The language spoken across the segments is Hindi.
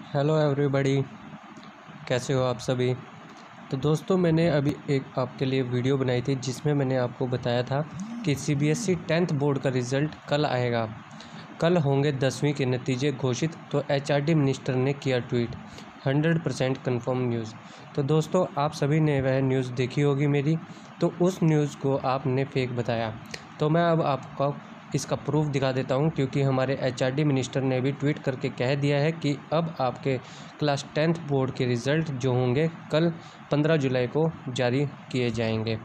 हेलो एवरीबॉडी, कैसे हो आप सभी। तो दोस्तों, मैंने अभी एक आपके लिए वीडियो बनाई थी जिसमें मैंने आपको बताया था कि सीबीएसई 10th बोर्ड का रिज़ल्ट कल आएगा। कल होंगे 10वीं के नतीजे घोषित। तो एचआरडी मिनिस्टर ने किया ट्वीट, 100% कन्फर्म न्यूज़। तो दोस्तों, आप सभी ने वह न्यूज़ देखी होगी मेरी, तो उस न्यूज़ को आपने फेक बताया। तो मैं अब आपको इसका प्रूफ दिखा देता हूं, क्योंकि हमारे एचआरडी मिनिस्टर ने भी ट्वीट करके कह दिया है कि अब आपके क्लास 10th बोर्ड के रिज़ल्ट जो होंगे कल 15 जुलाई को जारी किए जाएंगे।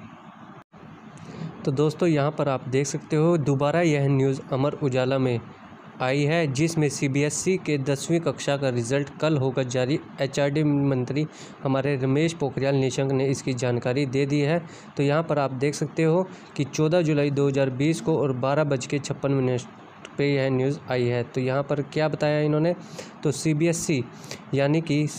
तो दोस्तों, यहां पर आप देख सकते हो, दोबारा यह न्यूज़ अमर उजाला में आई है जिसमें सीबीएसई के 10वीं कक्षा का रिज़ल्ट कल होगा जारी। एचआरडी मंत्री हमारे रमेश पोखरियाल निशंक ने इसकी जानकारी दे दी है। तो यहाँ पर आप देख सकते हो कि 14 जुलाई 2020 को और 12:56 पे यह न्यूज़ आई है। तो यहाँ पर क्या बताया इन्होंने, तो सीबीएसई यानी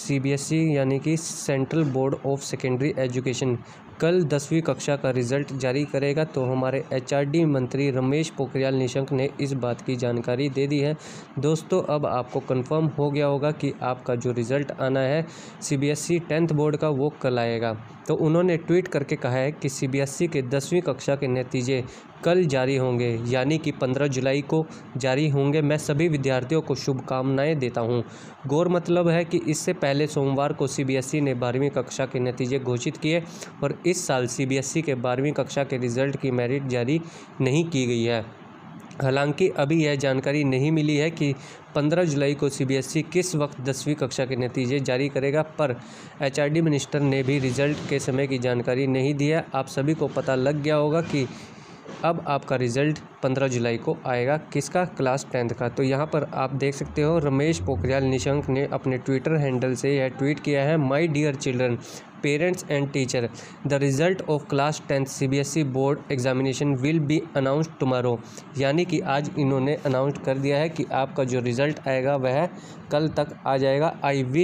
कि central board of secondary education कल 10वीं कक्षा का रिज़ल्ट जारी करेगा। तो हमारे एचआरडी मंत्री रमेश पोखरियाल निशंक ने इस बात की जानकारी दे दी है। दोस्तों, अब आपको कंफर्म हो गया होगा कि आपका जो रिज़ल्ट आना है सीबीएसई 10th बोर्ड का, वो कल आएगा। तो उन्होंने ट्वीट करके कहा है कि सीबीएसई के 10वीं कक्षा के नतीजे कल जारी होंगे, यानी कि 15 जुलाई को जारी होंगे। मैं सभी विद्यार्थियों को शुभकामनाएं देता हूं। गौर मतलब है कि इससे पहले सोमवार को सीबीएसई ने 12वीं कक्षा के नतीजे घोषित किए और इस साल सीबीएसई के 12वीं कक्षा के रिज़ल्ट की मेरिट जारी नहीं की गई है। हालांकि अभी यह जानकारी नहीं मिली है कि 15 जुलाई को सीबीएसई किस वक्त 10वीं कक्षा के नतीजे जारी करेगा, पर एचआरडी मिनिस्टर ने भी रिज़ल्ट के समय की जानकारी नहीं दी है। आप सभी को पता लग गया होगा कि अब आपका रिज़ल्ट 15 जुलाई को आएगा, किसका, क्लास 10th का। तो यहाँ पर आप देख सकते हो, रमेश पोखरियाल निशंक ने अपने ट्विटर हैंडल से यह ट्वीट किया है, my dear children, parents and teacher, the result of class 10th CBSE board examination will be announced tomorrow. यानी कि आज इन्होंने अनाउंस कर दिया है कि आपका जो रिज़ल्ट आएगा वह कल तक आ जाएगा।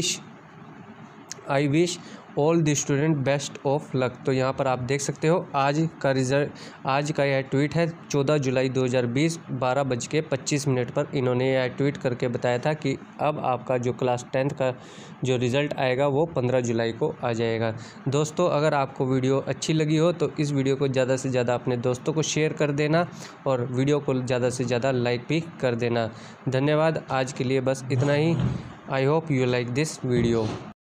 I wish all the student best of luck. तो यहाँ पर आप देख सकते हो, आज का यह ट्वीट है 14 जुलाई 2020 12:25 पर इन्होंने यह ट्वीट करके बताया था कि अब आपका जो क्लास 10th का जो रिज़ल्ट आएगा वो 15 जुलाई को आ जाएगा। दोस्तों, अगर आपको वीडियो अच्छी लगी हो तो इस वीडियो को ज़्यादा से ज़्यादा अपने दोस्तों को शेयर कर देना और वीडियो को ज़्यादा से ज़्यादा लाइक भी कर देना। धन्यवाद। आज के लिए बस इतना ही। I hope you like this video.